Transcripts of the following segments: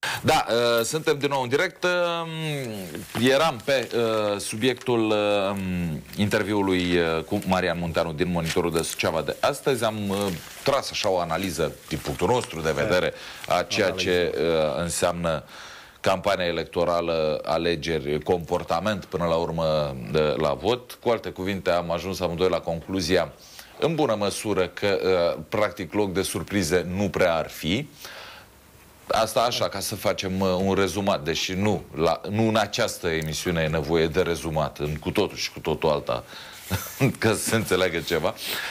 Da, suntem din nou în direct. Eram pe subiectul interviului cu Marian Munteanu din Monitorul de Suceava de astăzi. Am tras așa o analiză din punctul nostru de vedere a ceea ce înseamnă campania electorală, alegeri, comportament până la urmă la vot. Cu alte cuvinte, am ajuns amândoi la concluzia în bună măsură că practic loc de surprize nu prea ar fi. Asta așa, ca să facem un rezumat, deși nu în această emisiune e nevoie de rezumat, în cu totul și cu totul alta, ca să se înțeleagă ceva.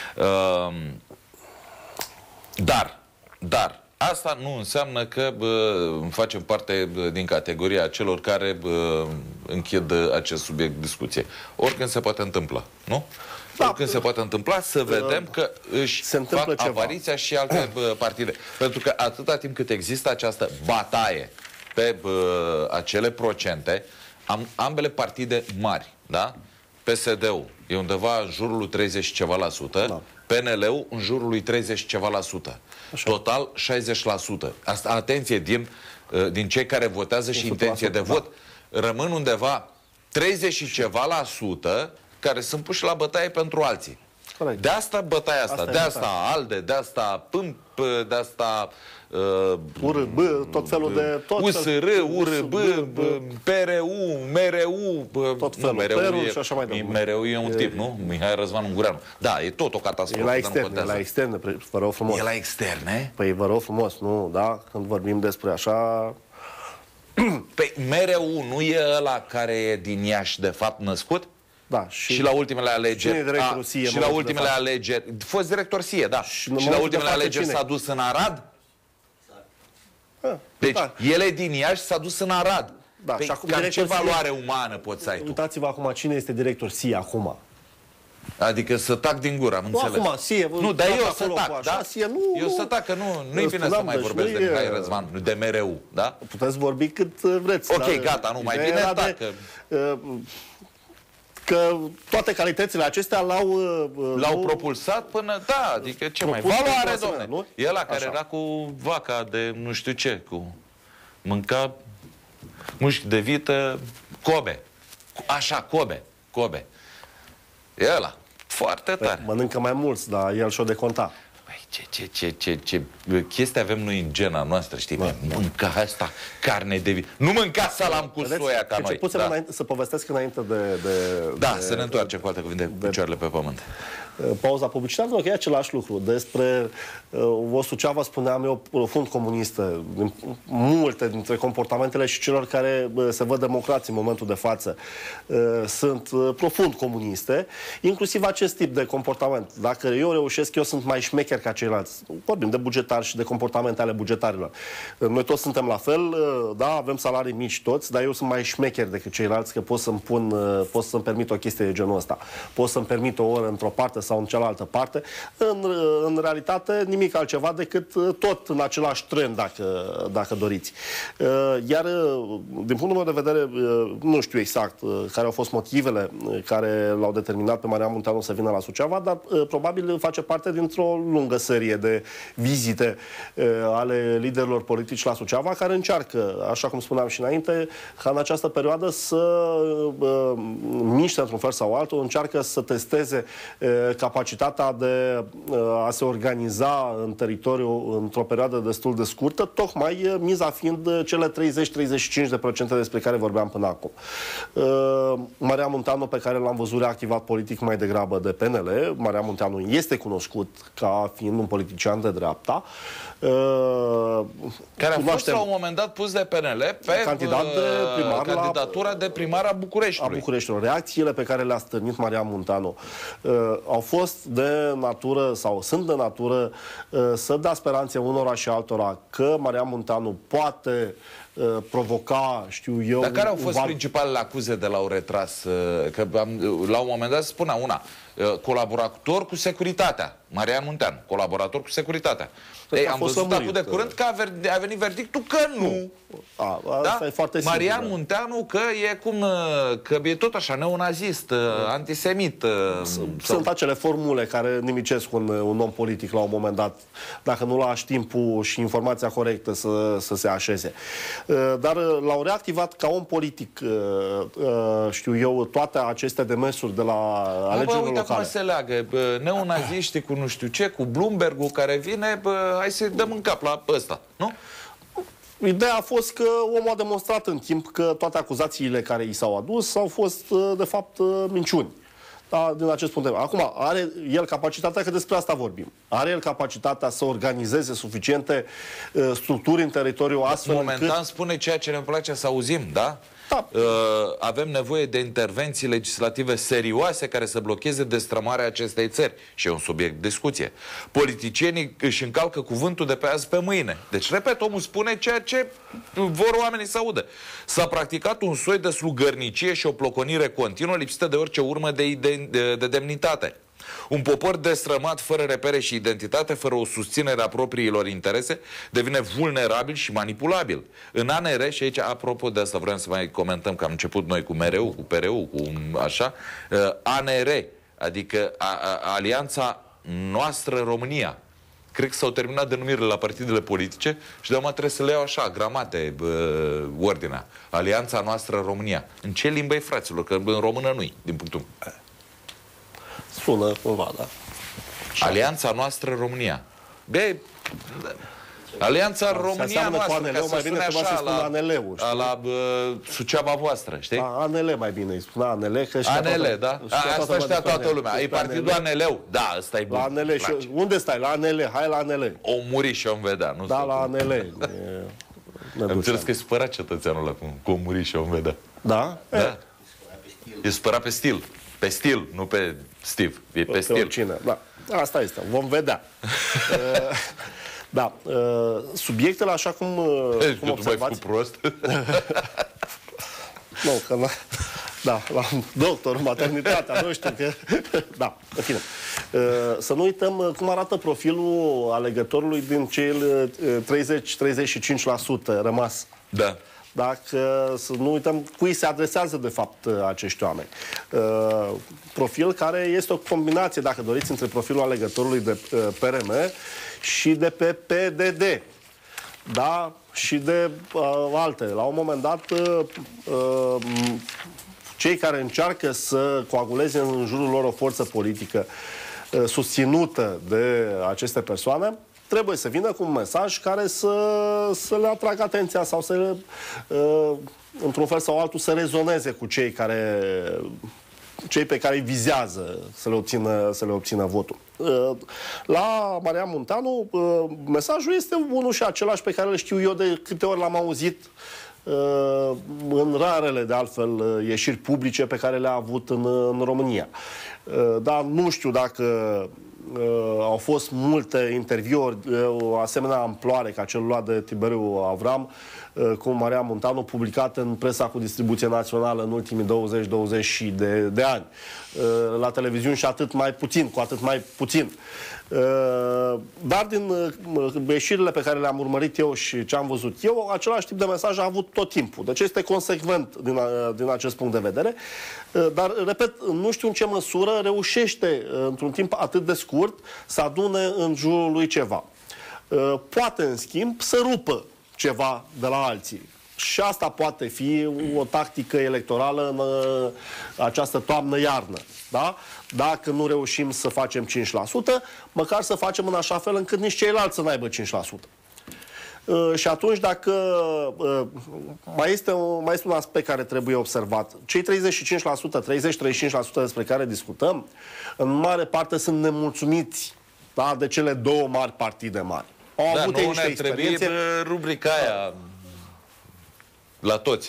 Dar asta nu înseamnă că facem parte din categoria celor care închid acest subiect de discuție. Oricând se poate întâmpla, nu? Da, când se poate întâmpla să vedem că își fac apariția și alte partide. Pentru că atâta timp cât există această bataie pe acele procente, ambele partide mari, da? PSD-ul e undeva în jurul lui 30 și ceva la sută, da. PNL-ul în jurul lui 30 și ceva la sută. Așa. Total 60%. Asta, atenție, din cei care votează și intenție de vot, rămân undeva 30 și ceva la sută care sunt puși la bătaie pentru alții. Corect. De asta bătaia asta, de asta ALDE, de asta PâMP, de asta URB, tot felul de... USR, URB, PRU, MRU, tot felul, și așa mai departe. MRU e un tip, nu? Mihai Răzvan Ungureanu. Da, e tot o catastrofă. E la externe, vă rog frumos. E la externe? Păi vă rog frumos, nu, da? Când vorbim despre așa... Păi MRU nu e ăla care e din Iași, de fapt, născut? Da, și la ultimele alegeri. Și la ultimele alegeri. Fost director SIE, da. Și la ultimele alegeri s-a dus în Arad? Deci, el e din Iași, s-a dus în Arad. Da, păi, și acum ce valoare umană poți să ai tu? Uitați-vă acum cine este director SIE acum. Adică să tac din gură, am înțeles. Acum, SIE, nu, dar eu să tac, da? SIE, eu să tac, că nu-i bine să mai vorbesc de Mihai Răzvan, de MRU, da? Puteți vorbi cât vreți. Ok, gata, nu mai bine tac. Că toate calitățile acestea l-au propulsat până, da, adică ce mai valoare, domne. E ăla care era cu vaca de nu știu ce, cu mânca mușchi de vită, Kobe. Așa, Kobe. E ăla. Foarte tare. Mănâncă mai mulți, dar el și-o deconta. Ce chestii avem noi în gena noastră, știi? Mânca asta, carne de vită. Nu mânca salam cu soia ca noi. Să povestesc înainte de... Da, să ne întoarcem cu alte cuvinte, picioarele pe pământ. Pauza publicitară, ok, e același lucru. Despre o Suceava, spuneam eu, profund comunistă. Multe dintre comportamentele și celor care se văd democrați în momentul de față sunt profund comuniste, inclusiv acest tip de comportament. Dacă eu reușesc, eu sunt mai șmecher ca ceilalți. Vorbim de bugetari și de comportamente ale bugetarilor. Noi toți suntem la fel, da, avem salarii mici toți, dar eu sunt mai șmecher decât ceilalți, că pot să-mi permit o chestie de genul ăsta. Pot să-mi permit o oră într-o parte sau în cealaltă parte. În realitate, nimic altceva decât tot în același trend, dacă doriți. Iar, din punctul meu de vedere, nu știu exact care au fost motivele care l-au determinat pe Marian Munteanu să vină la Suceava, dar probabil face parte dintr-o lungă serie de vizite ale liderilor politici la Suceava, care încearcă, așa cum spuneam și înainte, ca în această perioadă să miște într-un fel sau altul, încearcă să testeze capacitatea de a se organiza în teritoriu într-o perioadă destul de scurtă, tocmai miza fiind cele 30-35% despre care vorbeam până acum. Marian Munteanu, pe care l-am văzut reactivat politic mai degrabă de PNL, Marian Munteanu este cunoscut ca fiind un politician de dreapta, care a fost la un moment dat pus de PNL pe candidatura de primar a Bucureștiului. Reacțiile pe care le-a stârnit Marian Munteanu au fost de natură sau sunt de natură să dea speranțe unora și altora că Marian Munteanu poate provoca, știu eu... Dar care au fost principalele acuze de l-au retras? Că la un moment dat se spunea una, colaborator cu securitatea. Marian Munteanu, colaborator cu securitatea. Ei, am văzut acum de curând că a venit verdictul că nu. Asta e foarte simplu. Marian Munteanu că e tot așa neonazist, antisemit. Sunt acele formule care nimicesc un om politic la un moment dat, dacă nu lași timpul și informația corectă să se așeze. Dar l-au reactivat ca om politic, știu eu, toate aceste demersuri de la alegerile uite locale. Acum se leagă neonaziștii cu nu știu ce, cu Bloomberg-ul care vine, hai să-i dăm în cap la ăsta, nu? Ideea a fost că omul a demonstrat în timp că toate acuzațiile care i s-au adus au fost, de fapt, minciuni. Da, din acest punct de vedere. Acum, are el capacitatea, că despre asta vorbim, are el capacitatea să organizeze suficiente structuri în teritoriu astfel momentan încât... spune ceea ce ne place să auzim, da? Da. Avem nevoie de intervenții legislative serioase care să blocheze destrămarea acestei țări. Și e un subiect de discuție. Politicienii își încalcă cuvântul de pe azi pe mâine. Deci, repet, omul spune ceea ce vor oamenii să audă. S-a practicat un soi de slugărnicie și o ploconire continuă lipsită de orice urmă de demnitate. Un popor destrămat, fără repere și identitate, fără o susținere a propriilor interese, devine vulnerabil și manipulabil. În ANR, și aici, apropo de asta, vreau să mai comentăm că am început noi cu MRU, cu PRU, cu așa, ANR, adică Alianța Noastră România. Cred că s-au terminat denumirile la partidele politice și de-acum trebuie să le iau așa, gramate, ordinea. Alianța Noastră România. În ce limbă e, fraților? Că în română nu-i, din punctul meu. Sună cumva, da. Alianța Noastră România. Alianța România noastră, ca să spune așa, la Suceava voastră, știi? ANL mai bine îi spune, ANL, că ANL, da? Asta știa toată lumea. E partidul ANL-ul? Da, ăsta e bun. La ANL. Unde stai? La ANL. Hai la ANL. O muri și om vedea. Da, la ANL. Am înțeles că e spărat cetățeanul ăla cu o muri și om vedea. Da? Da. E spărat pe stil. Pe stil, nu pe Steve. E pe stil. Oricine. Da. Asta este. Vom vedea. Da. Subiectele, așa cum observați... Tu mai prost? Nu, că da, la doctor, maternitatea, nu știu că... Da, în fine. Să nu uităm cum arată profilul alegătorului din cei 30-35% rămas. Da. Dacă să nu uităm cui se adresează de fapt acești oameni. Profil care este o combinație, dacă doriți, între profilul alegătorului de PRM și de pe PDD. Da? Și de alte. La un moment dat, cei care încearcă să coaguleze în jurul lor o forță politică susținută de aceste persoane, trebuie să vină cu un mesaj care să le atragă atenția sau să le, într-un fel sau altul, să rezoneze cu cei pe care îi vizează să le obțină votul. La Marian Munteanu, mesajul este unul și același pe care îl știu eu de câte ori l-am auzit în rarele, de altfel, ieșiri publice pe care le-a avut în România. Dar nu știu dacă au fost multe interviuri o asemenea amploare ca cel luat de Tiberiu Avram cu Marian Munteanu, publicat în presa cu distribuție națională în ultimii 20-20 de ani. La televiziuni și atât mai puțin, cu atât mai puțin. Dar din ieșirile pe care le-am urmărit eu și ce am văzut eu, același tip de mesaj a avut tot timpul. Deci este consecvent din acest punct de vedere. Dar, repet, nu știu în ce măsură reușește într-un timp atât de scurt să adune în jurul lui ceva. Poate, în schimb, să rupă ceva de la alții. Și asta poate fi o tactică electorală în această toamnă-iarnă. Da? Dacă nu reușim să facem 5%, măcar să facem în așa fel încât nici ceilalți să n-aibă 5%. Și atunci, dacă mai este un aspect care trebuie observat, cei 35%, 30-35% despre care discutăm, în mare parte sunt nemulțumiți, da, de cele două mari partide mari. Au avut niște experiențe. Trebuie rubrica aia la toți.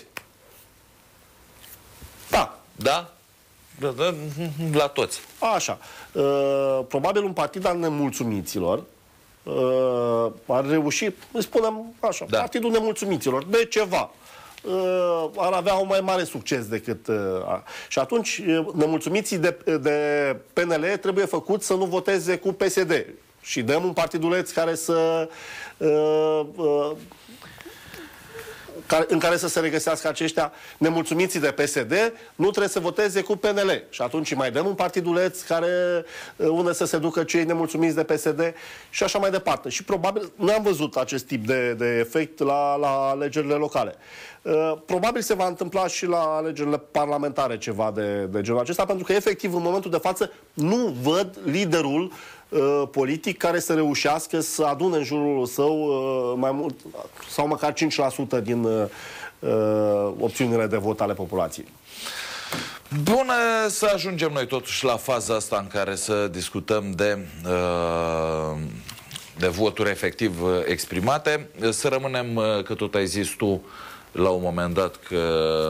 Da. Da? La toți. Așa. Probabil un partid al nemulțumiților ar reuși, spunem așa, da, partidul nemulțumiților, de ceva. Ar avea un mai mare succes decât... Și atunci, nemulțumiții de PNL trebuie făcut să nu voteze cu PSD. Și dăm un partiduleț care să în care să se regăsească aceștia nemulțumiții de PSD, nu trebuie să voteze cu PNL. Și atunci mai dăm un partiduleț care unde să se ducă cei nemulțumiți de PSD și așa mai departe. Și probabil nu am văzut acest tip de efect la alegerile locale. Probabil se va întâmpla și la alegerile parlamentare ceva de genul acesta, pentru că efectiv în momentul de față nu văd liderul politic care să reușească să adune în jurul său mai mult sau măcar 5% din opțiunile de vot ale populației. Bun, să ajungem noi totuși la faza asta în care să discutăm de voturi efectiv exprimate. Să rămânem, că tot ai zis tu la un moment dat că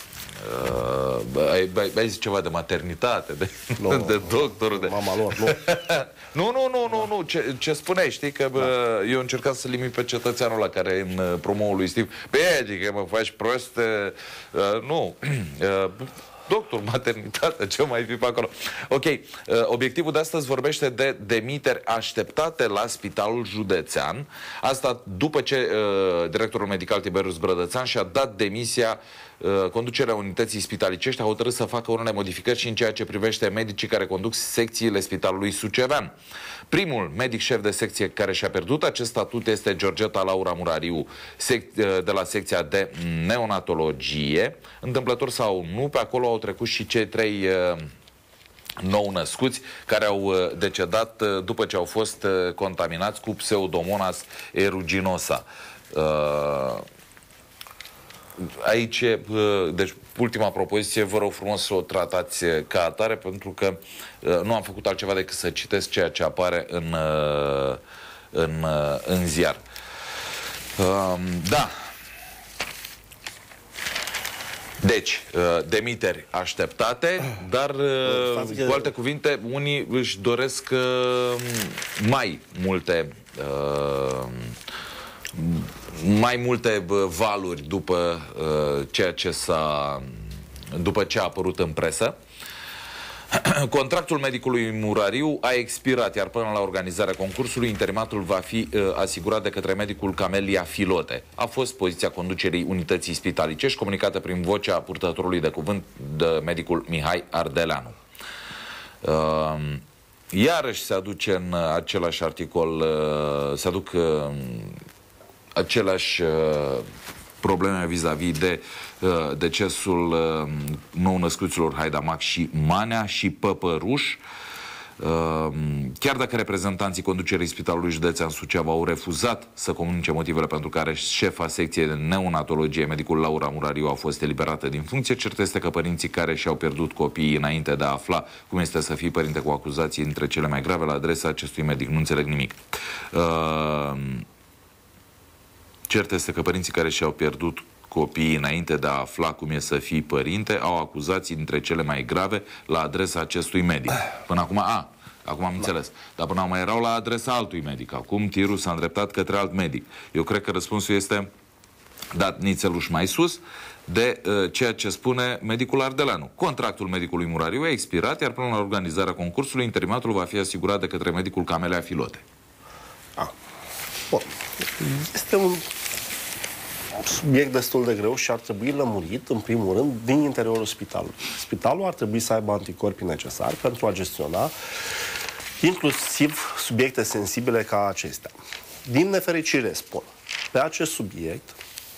ai zis ceva de maternitate, de doctor. Mama lor, nu. Nu. Ce spuneai, știi? Că eu încercam să limit pe cetățeanul ăla care în promoul lui Steve. Adică mă faci prost. Nu. Doctor, maternitate, ce mai fi pe acolo. Ok, obiectivul de astăzi vorbește de demiteri așteptate la Spitalul Județean. Asta după ce directorul medical Tiberius Brădățan și-a dat demisia. Conducerea unității spitalicești a hotărât să facă unele modificări și în ceea ce privește medicii care conduc secțiile Spitalului Sucevean. Primul medic șef de secție care și-a pierdut acest statut este Georgeta Laura Murariu, de la secția de neonatologie. Întâmplător sau nu, pe acolo au trecut și cei 3 nou-născuți care au decedat după ce au fost contaminați cu Pseudomonas aeruginosa. Aici, deci, ultima propoziție, vă rog frumos să o tratați ca atare, pentru că nu am făcut altceva decât să citesc ceea ce apare în ziar. Da. Deci, demiteri așteptate, dar, cu alte cuvinte, unii își doresc mai multe valuri după după ce a apărut în presă. Contractul medicului Murariu a expirat, iar până la organizarea concursului, interimatul va fi asigurat de către medicul Camelia Filote. A fost poziția conducerii unității spitalicești, comunicată prin vocea purtătorului de cuvânt de medicul Mihai Ardeleanu. Iarăși se aduce în același articol, se aduc aceleași probleme vis-a-vis de decesul nou-născuților Haidamac și Manea și Păpăruș. Chiar dacă reprezentanții conducerii Spitalului Județean Suceava au refuzat să comunice motivele pentru care șefa secției de neonatologie, medicul Laura Murariu, a fost eliberată din funcție, cert este că părinții care și-au pierdut copiii înainte de a afla cum este să fii părinte cu acuzații între cele mai grave la adresa acestui medic nu înțeleg nimic. Cert este că părinții care și-au pierdut copiii înainte de a afla cum e să fii părinte au acuzații dintre cele mai grave la adresa acestui medic. Până acum, acum am înțeles. Dar până acum erau la adresa altui medic. Acum tirul s-a îndreptat către alt medic. Eu cred că răspunsul este dat nițeluș mai sus de ceea ce spune medicul Ardeleanu. Contractul medicului Murariu a expirat, iar până la organizarea concursului, interimatul va fi asigurat de către medicul Camelia Filote. Bun. Este un subiect destul de greu și ar trebui lămurit, în primul rând, din interiorul spitalului. Spitalul ar trebui să aibă anticorpii necesari pentru a gestiona inclusiv subiecte sensibile ca acestea. Din nefericire, spun, pe acest subiect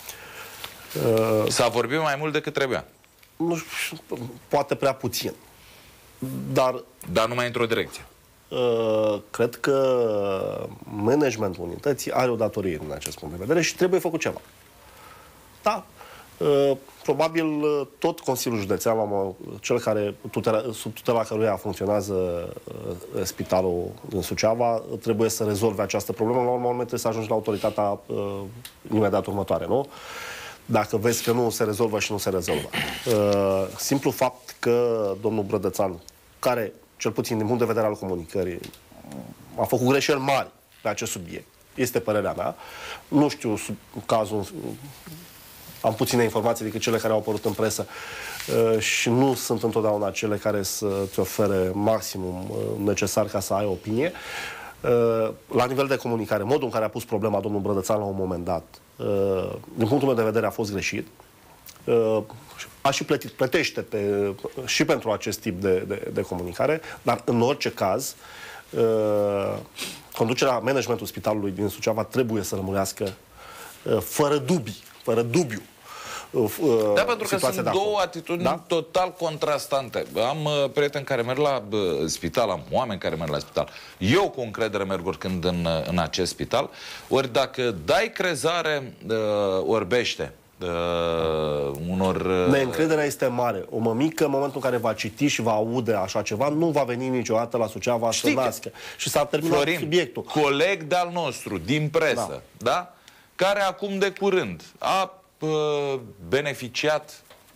s-a vorbit mai mult decât trebuia. Nu știu, poate prea puțin. Dar numai într-o direcție. Cred că managementul unității are o datorie din acest punct de vedere și trebuie făcut ceva. Da. Probabil tot Consiliul Județean, cel care, sub tutela căruia funcționează spitalul în Suceava, trebuie să rezolve această problemă. La urmă trebuie să ajungi la autoritatea imediat următoare, nu? Dacă vezi că nu se rezolvă și nu se rezolvă. Simplu fapt că domnul Brădățan, care, cel puțin din punct de vedere al comunicării, a făcut greșeli mari pe acest subiect, este părerea mea. Nu știu cazul, am puține informații decât cele care au apărut în presă și nu sunt întotdeauna cele care să-ți ofere maximum necesar ca să ai opinie. La nivel de comunicare, modul în care a pus problema domnul Brădățan la un moment dat, din punctul meu de vedere, a fost greșit. A și plătește și pentru acest tip de comunicare, dar în orice caz, conducerea, managementul spitalului din Suceava trebuie să rămânească fără dubiu. Da, pentru că sunt două atitudini total contrastante. Am prieteni care merg la spital, am oameni care merg la spital. Eu cu încredere merg oricând în acest spital. Ori dacă dai crezare orbește unor... Neîncrederea este mare. O mămică, în momentul în care va citi și va aude așa ceva, nu va veni niciodată la Suceava să nască. Și s-a terminat Florin, subiectul. Coleg de-al nostru, din presă, da? Care acum de curând a beneficiat,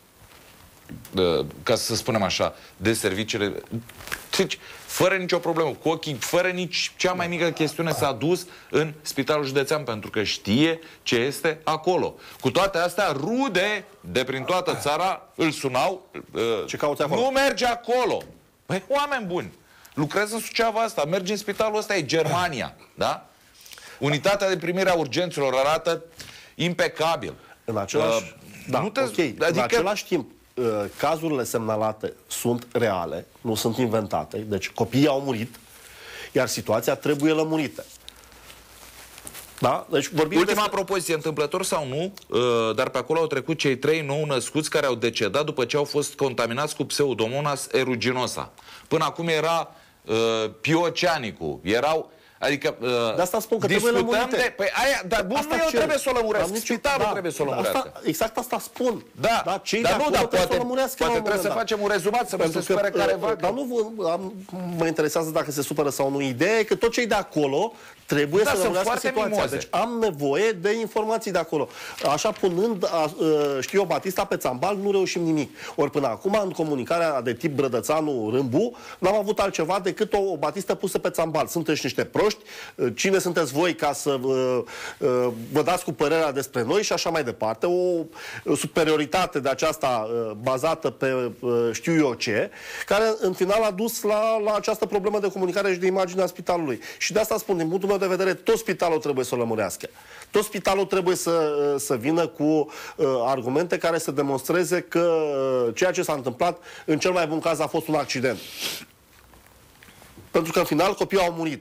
ca să spunem așa, de serviciile, deci, fără nicio problemă, cu ochii, fără nici cea mai mică chestiune, s-a dus în Spitalul Județean pentru că știe ce este acolo. Cu toate astea, rude de prin toată țara îl sunau, ce cauți acolo? Nu merge acolo. Păi, oameni buni, lucrez în Suceava asta, merge în spitalul ăsta, e Germania, da? Unitatea de primire a urgențelor arată impecabil. În același, în același timp, cazurile semnalate sunt reale, nu sunt inventate, deci copiii au murit, iar situația trebuie lămurită. Da? Deci ultima propoziție, întâmplător sau nu, dar pe acolo au trecut cei 3 nou născuți care au decedat după ce au fost contaminați cu Pseudomonas aeruginosa. Până acum era Pioceanicu, erau... Adică, de asta spun că trebuie lămurite. Păi aia, dar bun, nu eu trebuie să o lămuresc. Spitalul trebuie să o lămurească. Exact asta spun. Da, cei de acolo trebuie să o lămurească. Poate trebuie să facem un rezumat, să nu se supere careva. Dar nu mă interesează dacă se supără sau nu. Ideea e că tot cei de acolo trebuie să lămurească situația. Deci am nevoie de informații de acolo. Așa punând, știu eu, Batista pe țambal, nu reușim nimic. Ori până acum, în comunicarea de tip Brădățanu-Râmbu, n-am avut altceva decât o Batistă pusă pe țambal. Sunteți niște proști, cine sunteți voi ca să vă dați cu părerea despre noi și așa mai departe. O superioritate de aceasta bazată pe știu eu ce, care în final a dus la această problemă de comunicare și de imagine a spitalului. Și de asta spun, din punctul meu de vedere, tot spitalul trebuie să o lămurească. Tot spitalul trebuie să vină cu argumente care să demonstreze că ceea ce s-a întâmplat, în cel mai bun caz, a fost un accident. Pentru că, în final, copiii au murit.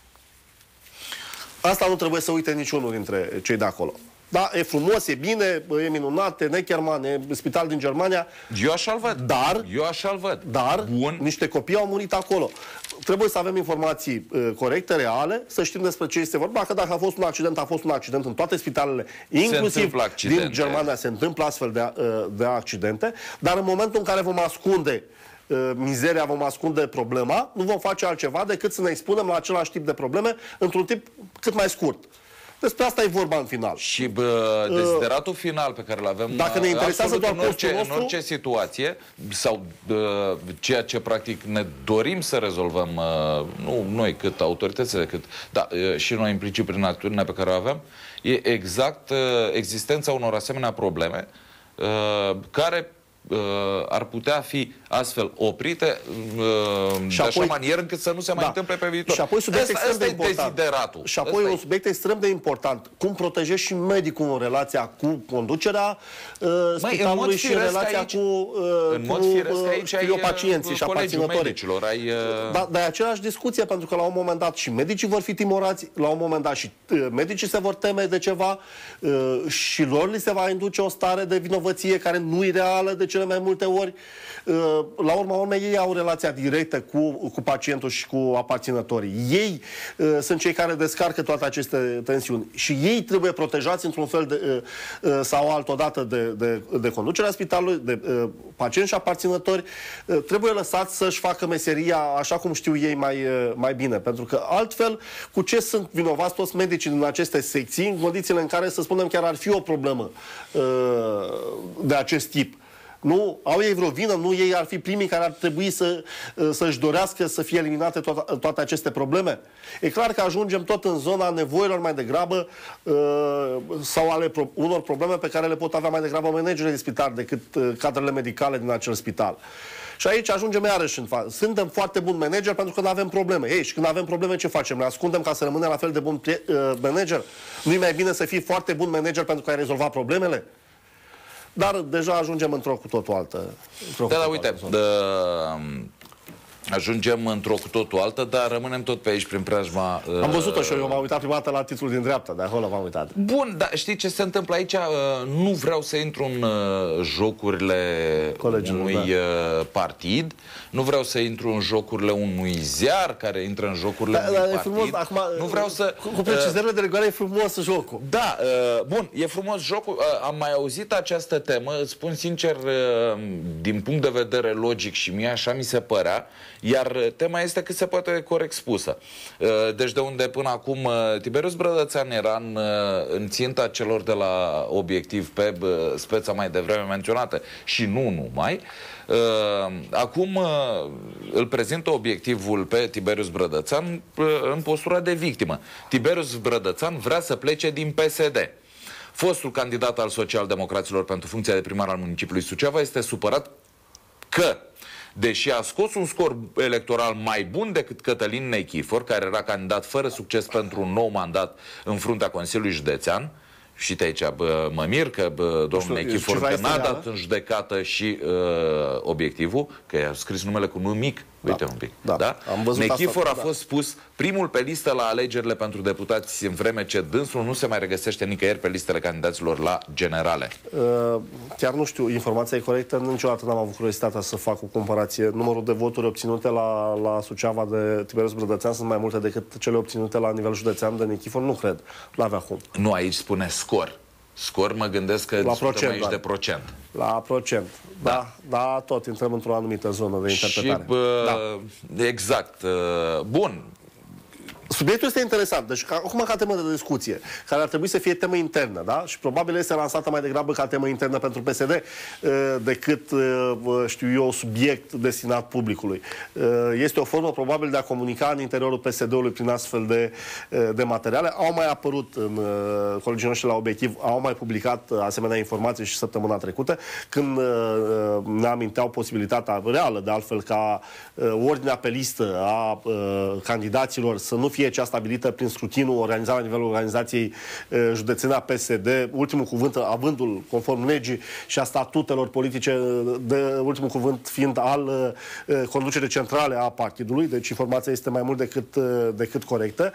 Asta nu trebuie să uite niciunul dintre cei de acolo. Da, e frumos, e bine, e minunat, e Neckermann, e spital din Germania. Eu așa-l văd. Dar niște copii au murit acolo. Trebuie să avem informații corecte, reale, să știm despre ce este vorba, că dacă a fost un accident, a fost un accident în toate spitalele, inclusiv din Germania, se întâmplă astfel de accidente, dar în momentul în care vom ascunde mizeria, vom ascunde problema, nu vom face altceva decât să ne expunem la același tip de probleme într-un timp cât mai scurt. Despre asta e vorba în final. Și desideratul final pe care îl avem, dacă ne interesează doar postul nostru, în orice situație, sau ceea ce practic ne dorim să rezolvăm, nu noi cât autoritățile, cât și noi implicit prin acțiunea pe care o avem, e exact existența unor asemenea probleme care ar putea fi astfel oprite de așa manieră încât să nu se mai întâmple pe viitor. Și apoi subiect extrem de important. Și apoi un subiect extrem de important. Cum protejezi și medicul în relația cu conducerea spitalului și în relația cu pacienții și aparținătorii. Dar e aceeași discuție, pentru că la un moment dat și medicii vor fi timorați, la un moment dat și medicii se vor teme de ceva și lor li se va induce o stare de vinovăție care nu e reală de cele mai multe ori. La urma urmei, ei au relația directă cu pacientul și cu aparținătorii. Ei sunt cei care descarcă toate aceste tensiuni și ei trebuie protejați într-un fel sau altodată de conducerea spitalului, de pacienți și aparținători. Trebuie lăsați să-și facă meseria așa cum știu ei mai bine, pentru că altfel, cu ce sunt vinovați toți medicii din aceste secții, în condițiile în care, să spunem, chiar ar fi o problemă de acest tip? Nu au ei vreo vină, nu ei ar fi primii care ar trebui să-și dorească să fie eliminate toate aceste probleme? E clar că ajungem tot în zona nevoilor mai degrabă sau ale unor probleme pe care le pot avea mai degrabă managerii de spital decât cadrele medicale din acel spital. Și aici ajungem iarăși în față. Suntem foarte buni manager pentru că nu avem probleme. Ei, și când avem probleme, ce facem? Le ascundem ca să rămânem la fel de bun manager? Nu-i mai bine să fii foarte bun manager pentru că ai rezolvat problemele? Dar deja ajungem într-o cu totul altă. Uite, ajungem într-o cu totul altă, dar rămânem tot pe aici, prin preajma... Am văzut-o și eu m-am uitat prima dată la titlul din dreapta, de acolo m-am uitat. Bun, dar știi ce se întâmplă aici? Nu vreau să intru în jocurile unui partid, nu vreau să intru în jocurile unui ziar care intră în jocurile unui partid. Frumos, acum, nu vreau să... Cu precizările de rigoare e frumos jocul. Da, bun, e frumos jocul. Am mai auzit această temă, îți spun sincer, din punct de vedere logic și mie așa mi se părea, iar tema este cât se poate corect spusă. Deci de unde până acum Tiberius Brădățean era în ținta celor de la Obiectiv pe speța mai devreme menționată și nu numai, acum îl prezintă Obiectivul pe Tiberius Brădățean în postura de victimă. Tiberius Brădățean vrea să plece din PSD. Fostul candidat al socialdemocraților pentru funcția de primar al municipiului Suceava este supărat că, deși a scos un scor electoral mai bun decât Cătălin Nechifor, care era candidat fără succes pentru un nou mandat în fruntea Consiliului Județean, și de aici mă mir că domnul Nechifor că n-a dat în judecată și Obiectivul, că i-a scris numele cu nu mic, uite un pic. Da? Nechifor a fost spus primul pe listă la alegerile pentru deputați, în vreme ce dânsul nu se mai regăsește nicăieri pe listele candidaților la generale. Chiar nu știu, informația e corectă, niciodată n-am avut curiozitatea să fac o comparație. Numărul de voturi obținute la Suceava de Tiberius Brădățean sunt mai multe decât cele obținute la nivel județean de Nechifor, nu cred. N-avea cum. Nu, aici spune scor. Scor, mă gândesc că discutăm aici de procent. La procent. Da, tot intrăm într-o anumită zonă de interpretare. Și, exact. Bun. Subiectul este interesant. Deci, acum ca temă de discuție, care ar trebui să fie temă internă, da? Și probabil este lansată mai degrabă ca temă internă pentru PSD decât, știu eu, subiect destinat publicului. Este o formă probabil de a comunica în interiorul PSD-ului prin astfel de materiale. Au mai apărut colegii noștri la Obiectiv, au mai publicat asemenea informații și săptămâna trecută, când ne aminteau posibilitatea reală, de altfel, ca ordinea pe listă a candidaților să nu fie cea stabilită prin scrutinul organizat la nivelul organizației județene a PSD, ultimul cuvânt avândul conform legii și a statutelor politice, ultimul cuvânt fiind al conducerii centrale a partidului, deci informația este mai mult decât corectă.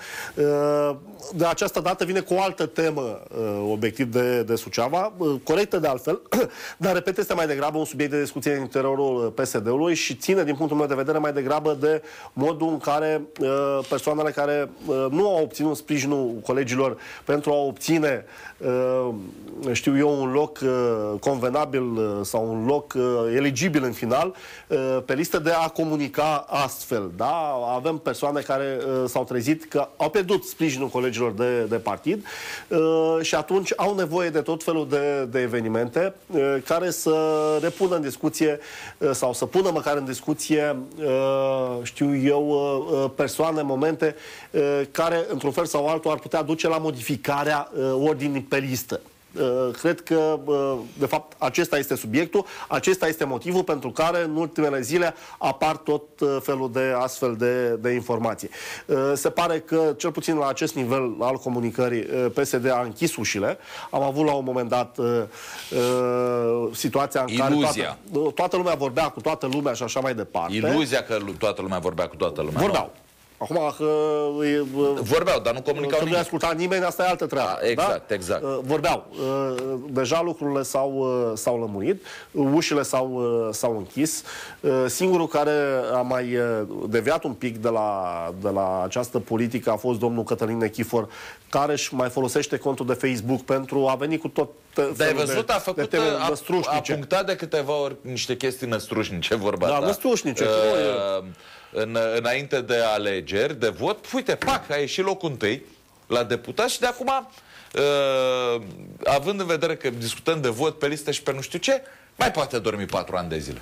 De această dată vine cu o altă temă, Obiectiv de Suceava, corectă de altfel, dar repet, este mai degrabă un subiect de discuție în interiorul PSD-ului și ține, din punctul meu de vedere, mai degrabă de modul în care persoanele care nu au obținut sprijinul colegilor pentru a obține, știu eu, un loc convenabil sau un loc eligibil în final, pe listă de a comunica astfel. Da? Avem persoane care s-au trezit că au pierdut sprijinul colegilor de partid și atunci au nevoie de tot felul de evenimente care să repună în discuție sau să pună măcar în discuție, știu eu, persoane, momente care, într-un fel sau altul, ar putea duce la modificarea ordinii pe listă. Cred că, de fapt, acesta este subiectul, acesta este motivul pentru care în ultimele zile apar tot felul de astfel de informații. Se pare că, cel puțin la acest nivel al comunicării, PSD a închis ușile. Am avut la un moment dat situația în care toată lumea vorbea cu toată lumea și așa mai departe. Iluzia că toată lumea vorbea cu toată lumea. Vorbeau. Acum că... Vorbeau, dar nu comunicau nimic. Nu asculta nimeni, asta e altă treabă. Exact, da? Exact. Vorbeau. Deja lucrurile s-au lămurit, ușile s-au închis. Singurul care a mai deviat un pic de la această politică a fost domnul Cătălin Nechifor, care își mai folosește contul de Facebook pentru a veni cu tot Dar ai văzut, a punctat de câteva ori niște chestii năstrușnice, vorba ta. Da, năstrușnice. Înainte de alegeri, de vot, uite, pac, a ieșit locul întâi la deputat și de acum având în vedere că discutăm de vot pe listă și pe nu știu ce, mai poate dormi 4 ani de zile.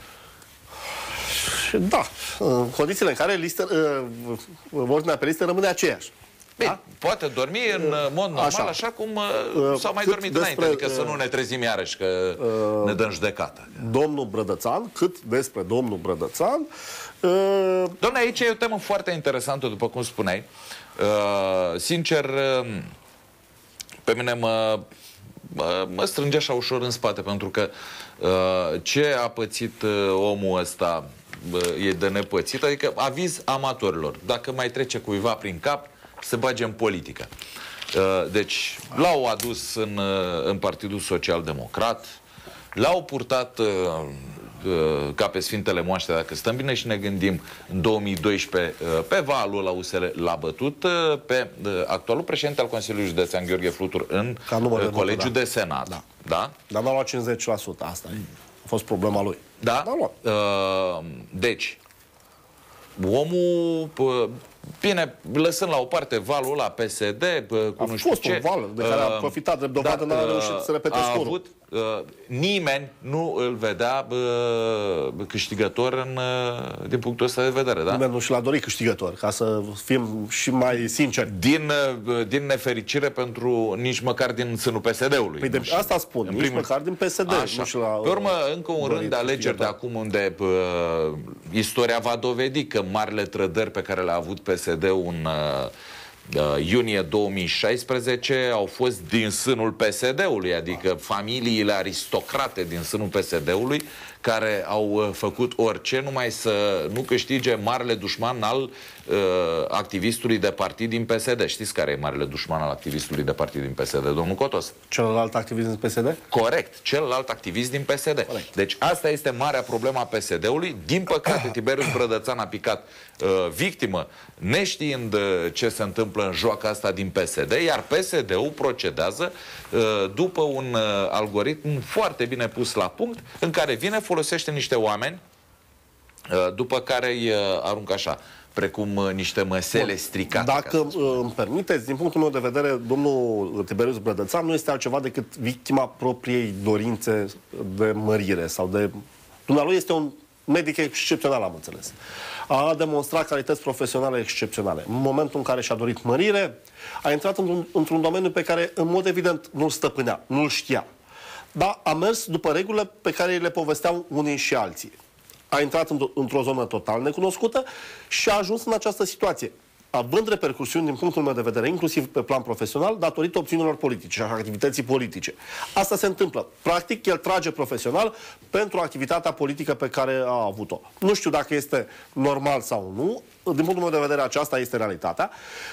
Da, în condițiile în care ordinea pe listă rămâne aceeași. Bine, da? Poate dormi în mod normal, așa cum s-au mai dormit înainte, adică să nu ne trezim iarăși că ne dăm judecată. Domnul Brădățan, cât despre domnul Brădățan... Doamne, aici e o temă foarte interesantă, după cum spuneai. Sincer, pe mine mă strânge așa ușor în spate, pentru că ce a pățit omul ăsta e de nepățit, adică aviz amatorilor. Dacă mai trece cuiva prin cap, să bage în politică. Deci, l-au adus în Partidul Social Democrat, l-au purtat ca pe Sfintele Moaște, dacă stăm bine și ne gândim, în 2012 pe valul la USL l-a bătut pe actualul președinte al Consiliului Județean, Gheorghe Flutur, în Colegiul de Senat. Da. Da? Dar n-a luat 50%, asta a fost problema lui. Da? Deci, omul... Bine, lăsând la o parte valul ăla PSD, cu nu știu ce... A fost un val de care a profitat drept dovadă, n-a reușit să repete scorul. Nimeni nu îl vedea câștigător din punctul ăsta de vedere, da? Nimeni nu și l-a dorit câștigător, ca să fim și mai sinceri. Din nefericire pentru nici măcar din sânul PSD-ului. Păi de asta spun, nici măcar din PSD. Pe urmă, încă un rând de alegeri de acum unde istoria va dovedi că marile trădări pe care le-a avut PSD-ul în iunie 2016 au fost din sânul PSD-ului, adică familiile aristocrate din sânul PSD-ului care au făcut orice numai să nu câștige marele dușman al activistului de partid din PSD. Știți care e marele dușman al activistului de partid din PSD, domnul Cotos? Celălalt activist din PSD? Corect, celălalt activist din PSD. Corect. Deci asta este marea problemă a PSD-ului. Din păcate, Tiberius Brădățan a picat victimă, neștiind ce se întâmplă în joaca asta din PSD, iar PSD-ul procedează după un algoritm foarte bine pus la punct, în care vine, folosește niște oameni, după care îi aruncă așa, precum niște măsele stricate. Dacă îmi permiteți, din punctul meu de vedere, domnul Tiberius Brădățan nu este altceva decât victima propriei dorințe de mărire sau de... Dumnealui este un medic excepțional, am înțeles. A demonstrat calități profesionale excepționale. În momentul în care și-a dorit mărire, a intrat într-un domeniu pe care, în mod evident, nu-l stăpânea, nu-l știa. Dar a mers după regulile pe care le povesteau unii și alții. A intrat într-o zonă total necunoscută și a ajuns în această situație, având repercusiuni din punctul meu de vedere, inclusiv pe plan profesional, datorită opțiunilor politice și a activității politice. Asta se întâmplă. Practic, el trage profesional pentru activitatea politică pe care a avut-o. Nu știu dacă este normal sau nu. Din punctul meu de vedere, aceasta este realitatea.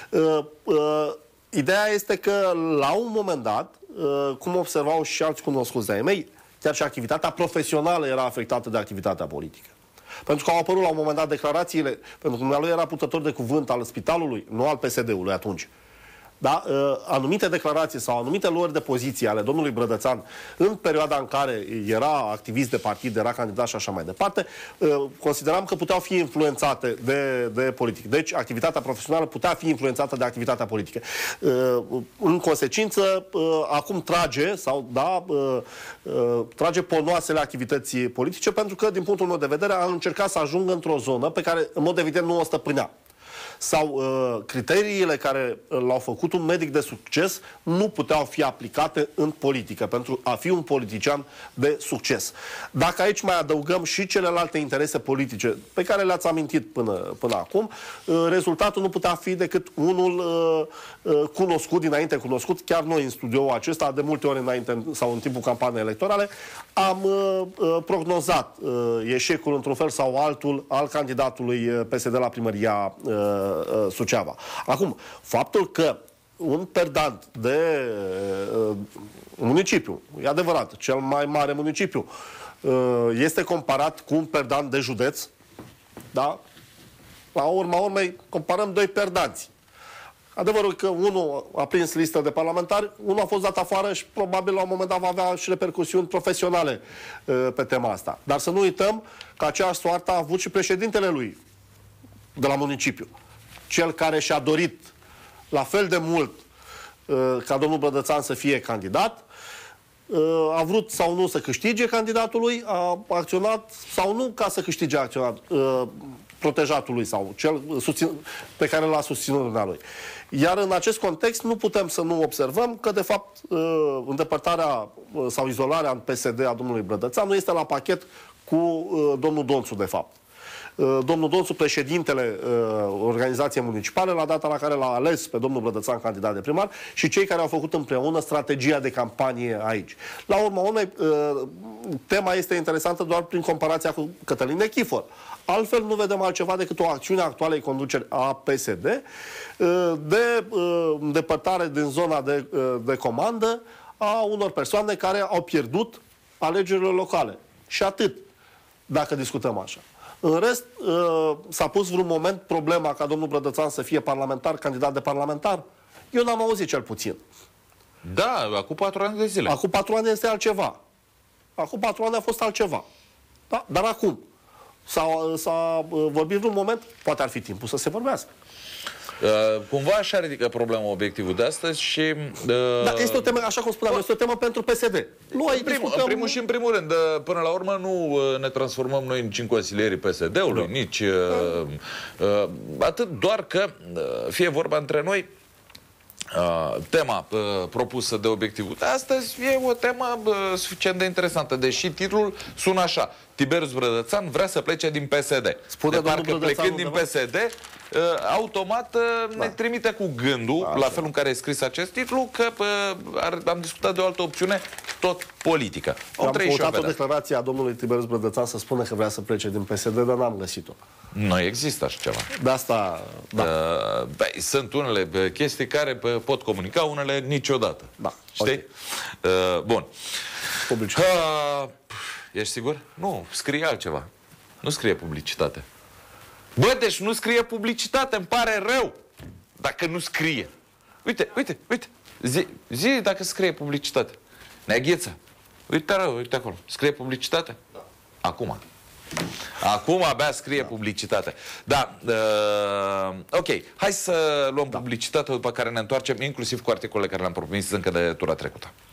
Ideea este că, la un moment dat, cum observau și alți cunoscuți de-ai mei, chiar și activitatea profesională era afectată de activitatea politică. Pentru că au apărut la un moment dat declarațiile, pentru că dumnealui era purtător de cuvânt al spitalului, nu al PSD-ului atunci. Da? Anumite declarații sau anumite luări de poziție ale domnului Brădățan în perioada în care era activist de partid, era candidat și așa mai departe, consideram că puteau fi influențate de politic. Deci activitatea profesională putea fi influențată de activitatea politică. În consecință, acum trage sau trage ponoasele activității politice, pentru că, din punctul meu de vedere, a încercat să ajungă într-o zonă pe care, în mod evident, nu o stăpânea. Sau criteriile care l-au făcut un medic de succes nu puteau fi aplicate în politică pentru a fi un politician de succes. Dacă aici mai adăugăm și celelalte interese politice pe care le-ați amintit până acum, rezultatul nu putea fi decât unul cunoscut, dinainte cunoscut. Chiar noi în studioul acesta, de multe ori înainte sau în timpul campaniei electorale, am prognozat eșecul într-un fel sau altul al candidatului PSD la primăria Suceava. Acum, faptul că un perdant de municipiu, e adevărat, cel mai mare municipiu, este comparat cu un perdant de județ, da? La urma urmei, comparăm doi perdanți. Adevărul că unul a prins listă de parlamentari, unul a fost dat afară și probabil la un moment dat va avea și repercusiuni profesionale pe tema asta. Dar să nu uităm că aceeași soartă a avut și președintele lui de la municipiu. Cel care și-a dorit la fel de mult ca domnul Brădățan să fie candidat, a vrut sau nu să câștige candidatului, a acționat sau nu ca să câștige protejatul sau cel pe care l-a susținut dumnealui. Iar în acest context nu putem să nu observăm că, de fapt, îndepărtarea sau izolarea în PSD a domnului Brădățan nu este la pachet cu domnul Donțu, de fapt. Domnul Donțu, președintele organizației municipale, la data la care l-a ales pe domnul Brădățan candidat de primar, și cei care au făcut împreună strategia de campanie aici. La urma urmei, tema este interesantă doar prin comparația cu Cătălin Nechifor. Altfel nu vedem altceva decât o acțiune actualei conduceri a PSD de îndepărtare din zona de comandă a unor persoane care au pierdut alegerile locale. Și atât, dacă discutăm așa. În rest, s-a pus vreun moment problema ca domnul Brădățan să fie parlamentar, candidat de parlamentar? Eu n-am auzit, cel puțin. Da, acum 4 ani de zile. Acum 4 ani este altceva. Acum 4 ani a fost altceva. Da? Dar acum s-a vorbit vreun moment, poate ar fi timpul să se vorbească. Cumva așa ridică problema obiectivul de astăzi și... Da, este o temă, așa cum spuneam, este o temă pentru PSD. Nu în primul și în primul rând, până la urmă nu ne transformăm noi nici în consilierii PSD-ului, nici... atât, doar că fie vorba între noi, tema propusă de obiectivul de astăzi e o temă suficient de interesantă, deși titlul sună așa: Tiberius Brădățan vrea să plece din PSD. Spune de parcă plecând din PSD, automat ne trimite cu gândul, la felul în care e scris acest titlu, că am discutat de o altă opțiune, tot politică. Am căutat o declarație a domnului Tiberius Brădățan să spună că vrea să plece din PSD, dar n-am găsit-o. Nu există așa ceva. De asta, da. Sunt unele chestii care pot comunica, unele niciodată. Da. Știi? Okay. Bun. Ești sigur? Nu, scrie altceva. Nu scrie publicitate. Bă, deci nu scrie publicitate, îmi pare rău dacă nu scrie. Uite. Zi dacă scrie publicitate. Neaghiță. Uite rău, uite acolo. Scrie publicitate? Da. Acum abia scrie publicitate. Da, ok. Hai să luăm publicitate, după care ne întoarcem, inclusiv cu articolele care le-am promis încă de tura trecută.